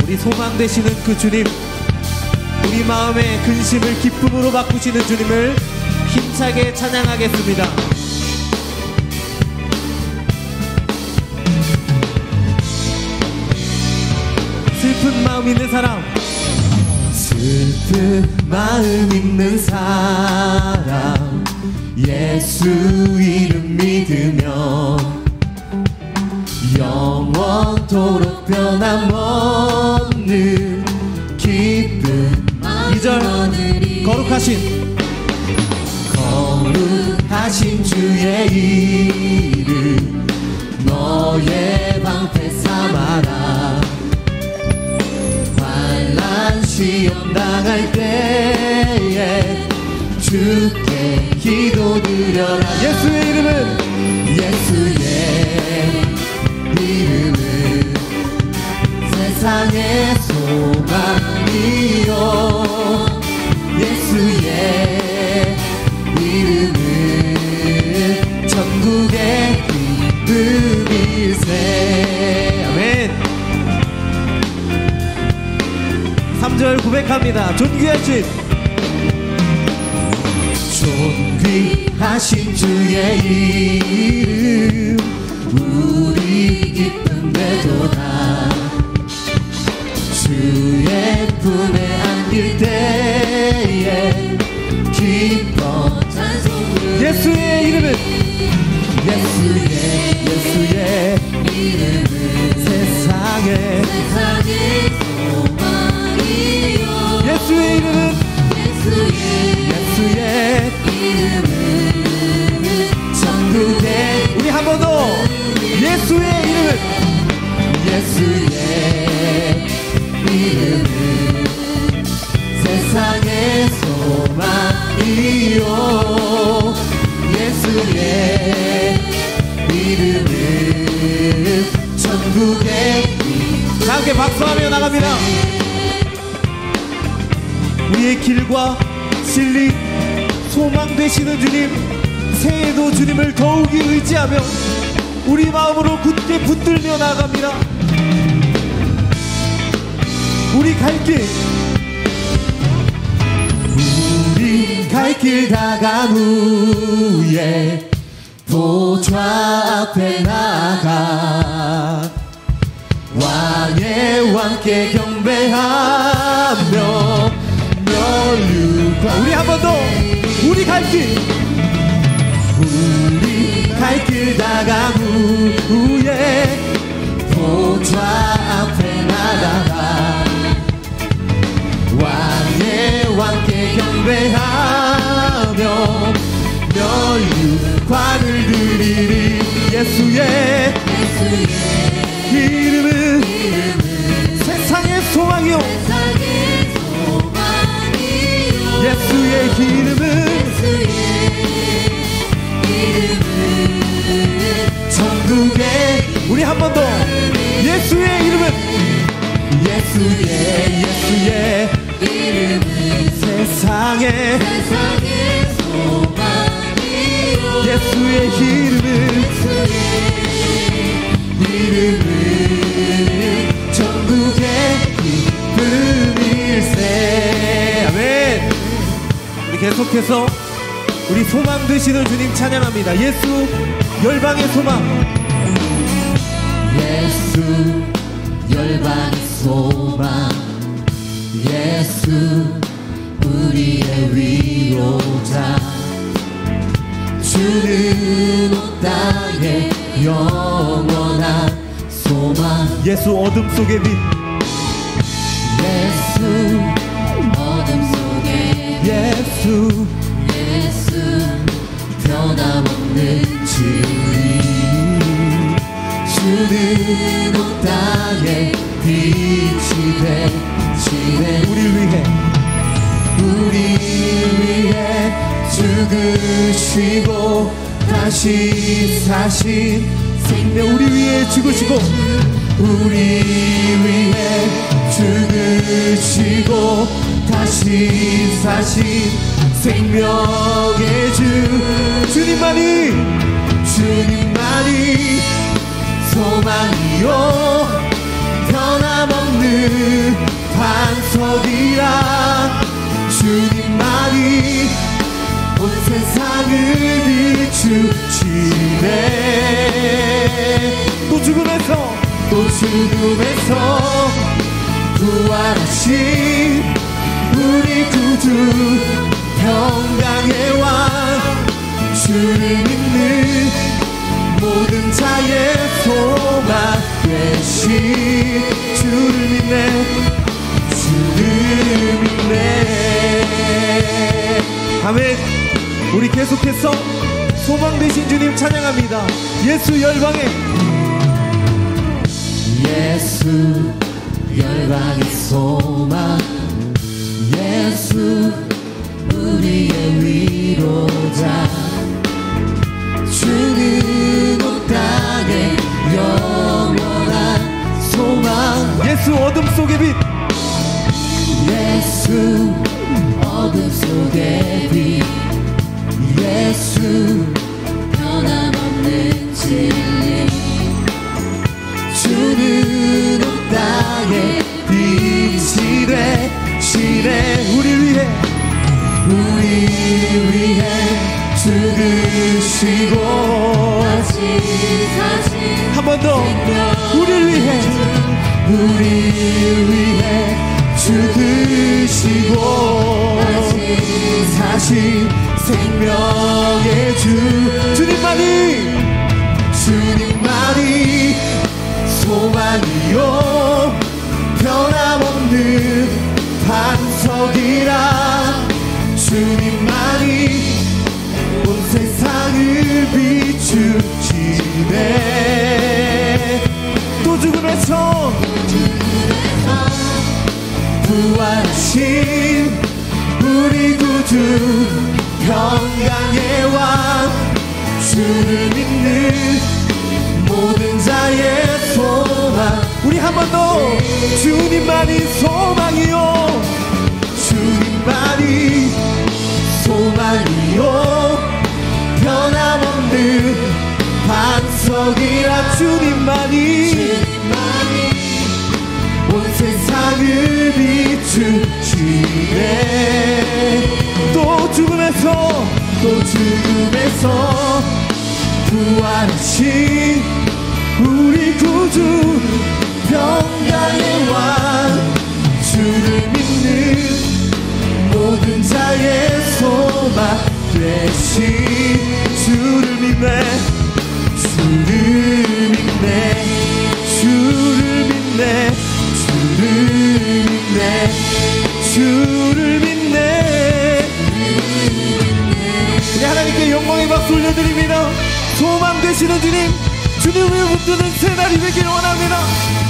우리 소망 되시는 그 주님, 우리 마음의 근심을 기쁨으로 바꾸시는 주님을 힘차게 찬양하겠습니다. 슬픈 마음 있는 사람, 슬픈 마음 있는 사람, 예수 이름 믿으며 영원토록 변함없는 기쁨. 2절 거룩하신 주의 이름 너의 방패 삼아라. 환난 시험 당할 때에 주께 기도드려라. 예수의 이름은 세상의 소망이요, 예수의 이름은 천국의 기쁨일세. 아멘. 3절 고백합니다. 존귀하신 주의 이름 우리 기쁨 되도다. 주의 품에 안길 때에 기뻐 찬송을. 예수의 이름은 세상의 소망이요, 예수의 이름은 천국의. 우리 한 번 더. 예수의 이름은 세상의 소망이요, 예수의 이름은 천국의. 자, 함께 박수하며 나갑니다. 우리의 길과 진리 소망 되시는 주님, 새해에도 주님을 더욱이 의지하며 우리 마음으로 굳게 붙들며 나아갑니다. 우리 갈 길 다간 후에 보좌 앞에 나가 왕의 왕께 경배하며 멸류관. 우리 한 번 더. 우리 갈 길 다간 후에 보좌 앞에 나아가 왕께 경배하며 멸류관을 드리리. 예수의 이름은 세상의 소망이요, 예수의 이름은 천국의. 우리 한 번 더. 예수의 이름은 세상의 소망이요, 예수의 이름은 천국의 기쁨일세. 아멘. 우리 계속해서 우리 소망 되시는 주님 찬양합니다. 예수 열방의 소망. 예수 열방의 소망, 예수 우리의 위로자. 주는 온 땅에 영원한 소망. 예수 어둠 속의 빛. 예수 어둠 속에 예수 변함없는 진리. 주는 온 땅에 빛이 되시네. 우리 위해 죽으시고 다시 사신 생명. 우리 위해 죽으시고 우리 위해 죽으시고 다시 사신 생명의 주님만이 소망이요 변함없는 변함없는 반석이라 주님만이 온 세상을 비추시네. 또 죽음에서 부활하신 우리 구주 평강의 왕 주를 믿는 모든 자의 소망 되신 주를 믿네. 아멘. 우리 계속해서 소망 되신 주님 찬양합니다. 예수 열방의 소망, 예수 우리의 위로자, 주는 온 땅의 영원한 소망. 예수 어둠 속의 빛, 예수 어둠 속의 빛, 예수 변함없는 진리, 주는 온 땅의 빛이래. 우리 위해 죽으시고 한 번 더 우리 위해 죽으시고 다시 생명의 주님만이 소망이요 변함없는 반석이라 주님만이 온 세상을 비추시네. 또 죽음에서 부활하신 우리 구주 평강의 왕 주를 믿는 모든 자의 소망. 우리 한 번 더 주님만이 소망이요 변함없는 반석이라 주님만이 온 세상을 비추시네. 또 죽음에서 부활하신 우리 구주 평강의 왕 주를 믿는 모든 자의 소망 되신 주를 믿네. 우리 하나님께 영광의 박수 올려드립니다. 소망 되시는 주님, 주님을 붙드는 새날이 되길 원합니다.